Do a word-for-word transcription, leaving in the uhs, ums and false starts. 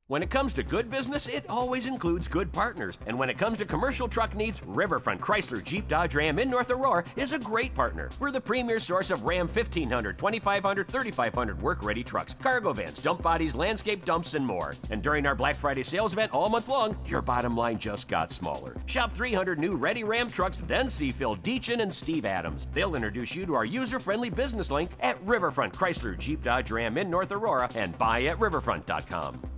When it comes to good business, it always includes good partners. And when it comes to commercial truck needs, Riverfront Chrysler Jeep Dodge Ram in North Aurora is a great partner. We're the premier source of Ram fifteen hundred, twenty-five hundred, thirty-five hundred work-ready trucks, cargo vans, dump bodies, landscape dumps, and more. And during our Black Friday sales event all month long, your bottom line just got smaller. Shop three hundred new ready Ram trucks, then see Phil Deachin and Steve Adams. They'll introduce you to our user-friendly business link at Riverfront Chrysler Jeep Dodge Ram in North Aurora and buy at riverfront dot com.